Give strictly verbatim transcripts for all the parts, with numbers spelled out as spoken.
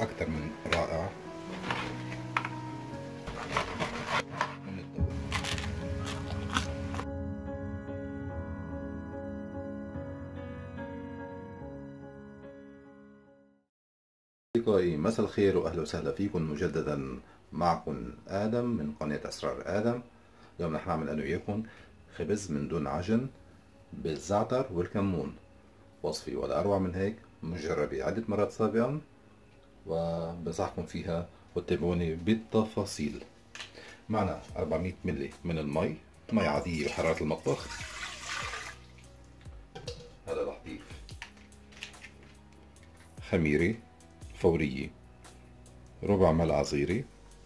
أكثر من رائع من الدور. أصدقائي مساء الخير وأهلا وسهلا فيكم مجددا. معكم آدم من قناة أسرار آدم. اليوم رح نعمل أنا وياكم خبز من دون عجن بالزعتر والكمون. وصفي ولا أروع من هيك، مجربة عدة مرات سابقا وبنصحكم فيها وتابعوني بالتفاصيل. معنا أربعمية ملي من المي، مي عادية بحرارة المطبخ. هذا رح ضيف خميرة فورية ربع ملعقة صغيرة،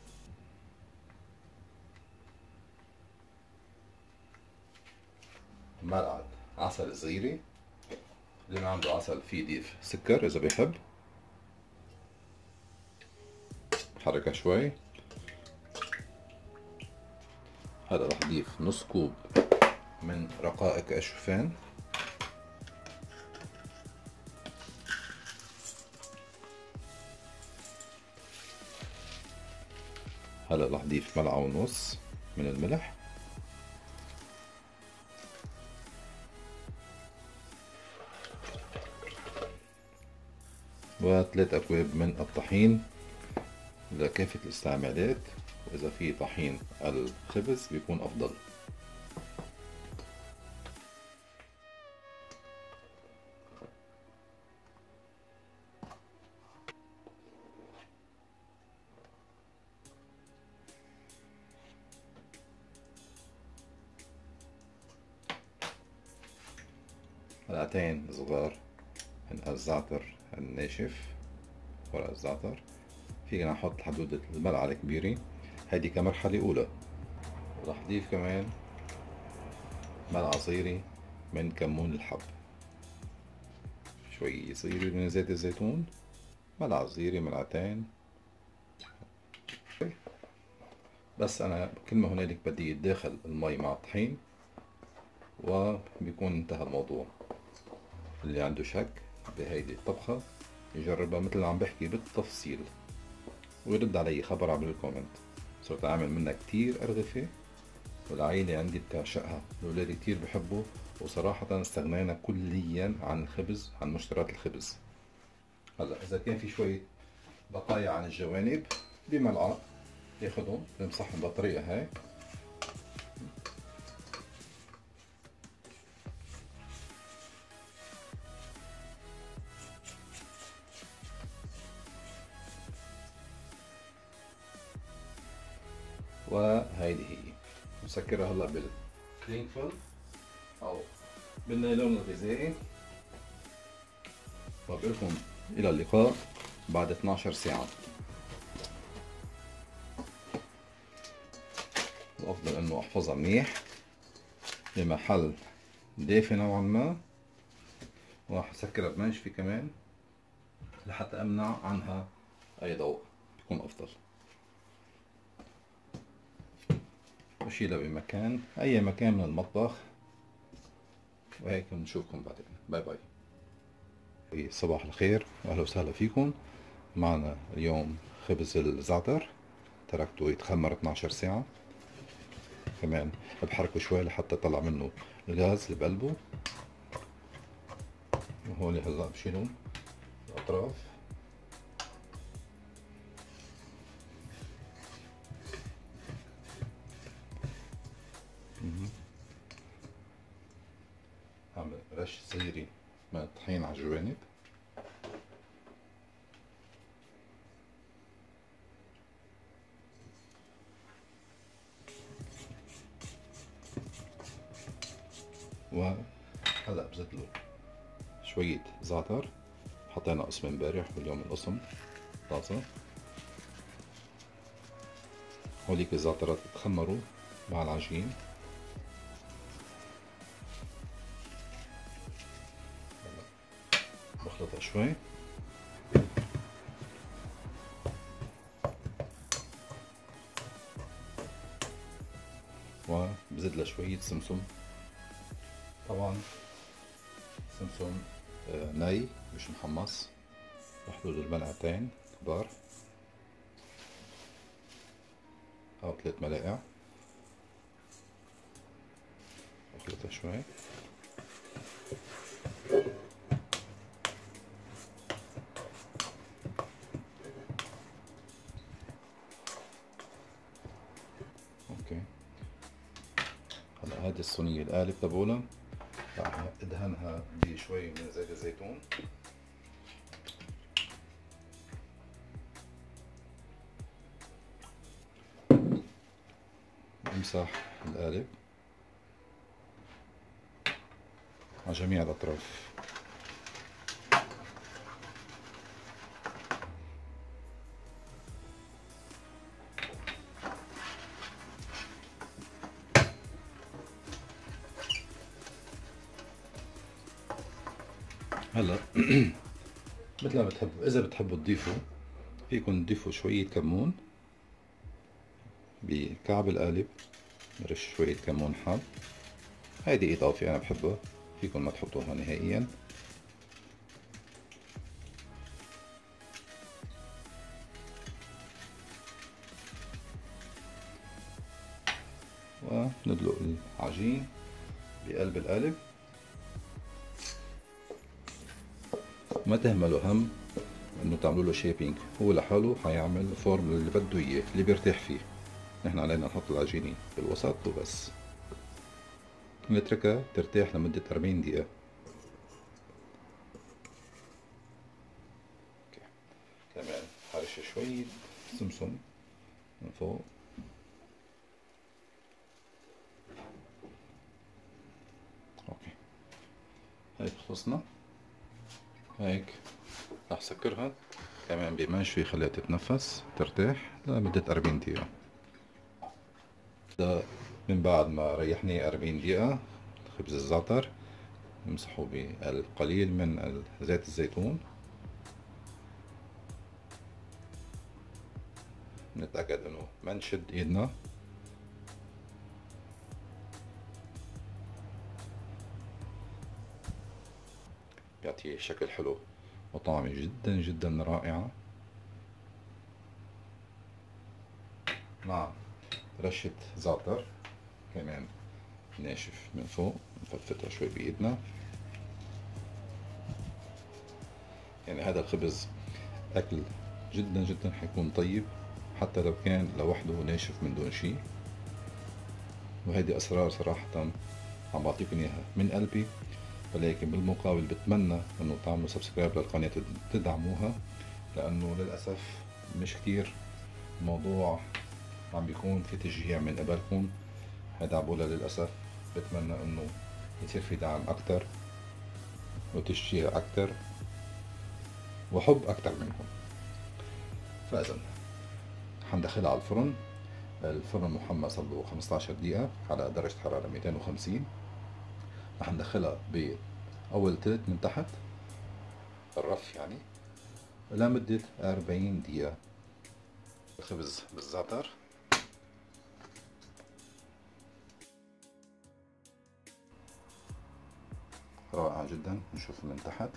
ملعقة عسل صغيرة، اللي ما عنده عسل في يضيف سكر إذا بيحب. حركها شوي. هذا رح ضيف نص كوب من رقائق الشوفان، هلا رح ضيف ملعقة ونص من الملح، وثلاث أكواب من الطحين لكافة الاستعمالات، وإذا في طحين الخبز بيكون أفضل. ملعقتين صغار من الزعتر الناشف، ورق الزعتر. فينا نحط حدود الملعقة الكبيرة هيدي كمرحلة أولى. رح ضيف كمان ملعقة صغيرة من كمون الحب، شوي صغيرة من زيت الزيتون، ملعقة صغيرة، ملعقتين. بس أنا كل ما هنالك بدي يتداخل المي مع الطحين وبيكون انتهى الموضوع. اللي عنده شك بهيدي الطبخة يجربها مثل اللي عم بحكي بالتفصيل ويرد علي خبر عبر الكومنت. صرت أعمل منها كتير أرغفة والعائلة عندي بتعشقها، الأولاد كتير بحبوا، وصراحة استغنينا كليا عن الخبز، عن مشتريات الخبز. هلا إذا كان في شوية بقايا عن الجوانب بملعقة ياخدهم بمسحهم بالطريقة هاي. وهيدي هي مسكرها هلا بالكلينج فيلم او بالنايلون الغذائي. وبقول لكم الى اللقاء بعد اثنعش ساعة. الافضل انه احفظها منيح بمحل دافي نوعا ما، وراح اسكرها بمنشفة كمان لحتى امنع عنها اي ضوء، بيكون افضل. بشيلها بمكان، اي مكان من المطبخ. وهيك بنشوفكم بعدين. باي باي. صباح الخير واهلا وسهلا فيكم. معنا اليوم خبز الزعتر، تركته يتخمر اثنعش ساعة. كمان بحركه شوي لحتى طلع منه الغاز اللي بقلبه. وهون هلا بشيلهم الاطراف. هعمل رش صغيرة من الطحين على الجوانب. وهلا بزت له شوية زعتر، حطينا قسم امبارح واليوم القسم طازة. هوليك الزعترات تخمروا مع العجين. بخلطها شوي وبزيد لها شوية سمسم، طبعا سمسم ني مش محمص، بحدود الملعقتين. كبار أو ثلاث ملاعق. أخلطها شوي. أوكي. هلا هذه الصينية القالب تبعولها راح ادهنها بشوي من زيت الزيتون. امسح القالب على جميع الأطراف. هلا مثل ما بتحبوا، إذا بتحبوا تضيفوا فيكم تضيفوا شوية كمون بكعب القالب، رش شوية كمون حب. هيدي إضافة أنا بحبها، فيكم ما تحطوها نهائيا. وندلق العجين بقلب القالب. ما تهملوا هم انه تعملوا له شيبينج، هو لحاله حيعمل فورم اللي بده اياه اللي بيرتاح فيه. نحن علينا نحط العجينة بالوسط وبس، نتركها ترتاح لمدة أربعين دقيقة. كمان حرش شوية سمسم من فوق. اوكي هيك خلصنا. هيك رح سكرها كمان بمنشوي، خليها تتنفس ترتاح لمدة أربعين دقيقة. ده من بعد ما ريحني أربعين دقيقة خبز الزعتر نمسحه بالقليل من زيت الزيتون. نتأكد انه ما نشد ايدنا. بيعطيه شكل حلو وطعمه جدا جدا رائعة، مع رشة زعتر كمان ناشف من فوق. نفتفتها شوي بإيدنا. يعني هذا الخبز أكل جدا جدا حيكون طيب حتى لو كان لوحده ناشف من دون شيء. وهيدي أسرار صراحة عم بعطيكم إياها من قلبي، ولكن بالمقابل بتمنى إنه تعملوا سبسكرايب للقناة وتدعموها، لأنه للأسف مش كتير الموضوع عم بيكون في تشجيع من قبلكم. هيدا عبولة للأسف. بتمنى إنه يصير في دعم أكتر وتشجيع أكتر وحب أكتر منكم. فإذا حندخلها على الفرن. الفرن محمى صار له خمسة عشر دقيقة على درجة حرارة مئتين وخمسين. رح ندخلها بأول تلت من تحت الرف يعني لمدة أربعين دقيقة. الخبز بالزعتر رائع جدا. نشوف من تحت.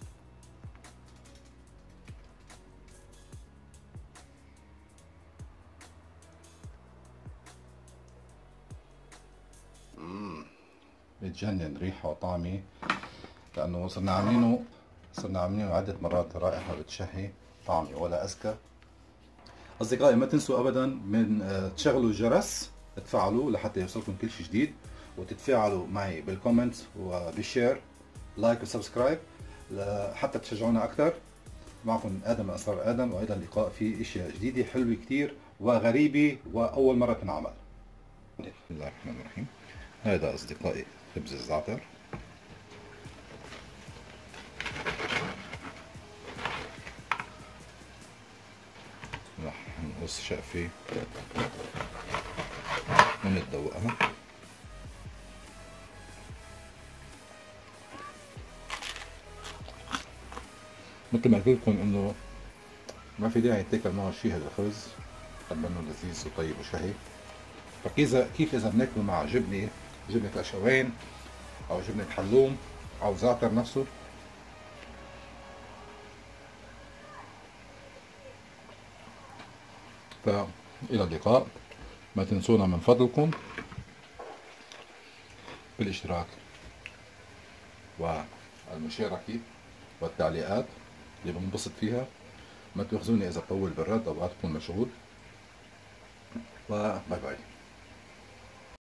مم. بتجنن ريحة وطعمه، لأنه صرنا عاملينه صرنا عاملينه عدة مرات. رائحة بتشهي، طعمه ولا أزكى. أصدقائي ما تنسوا أبدا من تشغلوا الجرس، تفعلوا لحتى يوصلكم كل شيء جديد، وتتفاعلوا معي بالكومنت وبالشير لايك وسبسكرايب حتى تشجعونا أكثر. معكم آدم من أسرار آدم، وأيضا لقاء في أشياء جديدة حلوة كتير وغريبة وأول مرة تنعمل. بسم الله الرحمن الرحيم. هذا أصدقائي خبز الزعتر. راح نقص شقفة ونتذوقها. مثل ما قلت لكم انه ما في داعي يتاكل معه شيء هذا الخبز، لانه لذيذ وطيب وشهي. فكيف كيف اذا بناكله مع جبنه جبنه لشوين او جبنه حلوم او زعتر نفسه. فإلى اللقاء. ما تنسونا من فضلكم بالاشتراك والمشاركة والتعليقات اللي بنبسط فيها. ما تأخذوني إذا طول بالرد أو أكون مشغول. وباي باي.